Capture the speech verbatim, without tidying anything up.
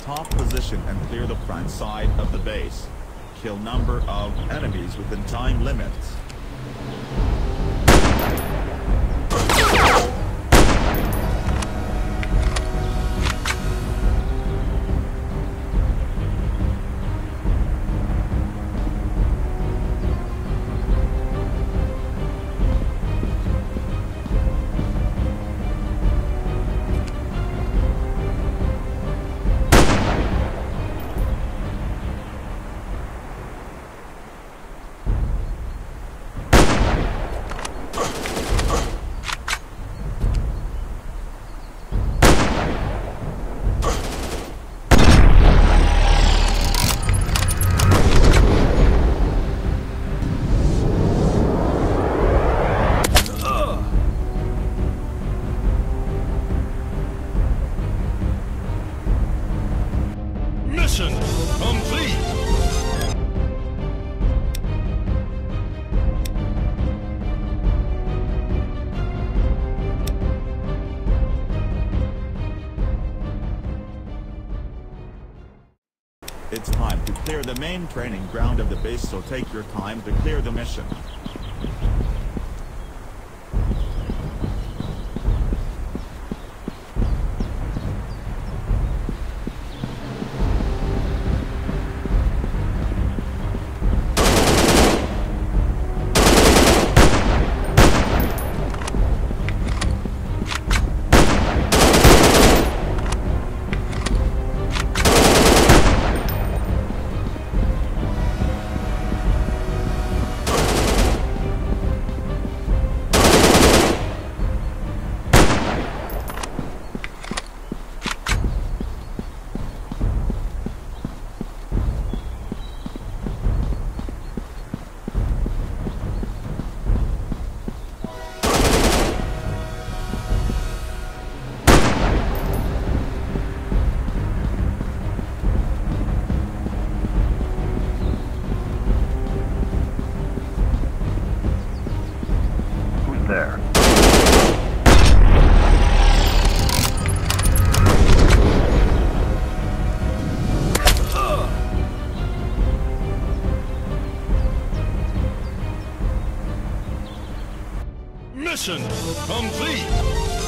top position and clear the front side of the base. Kill number of enemies within time limits. Mission complete! It's time to clear the main training ground of the base, so take your time to clear the mission. There. Mission complete!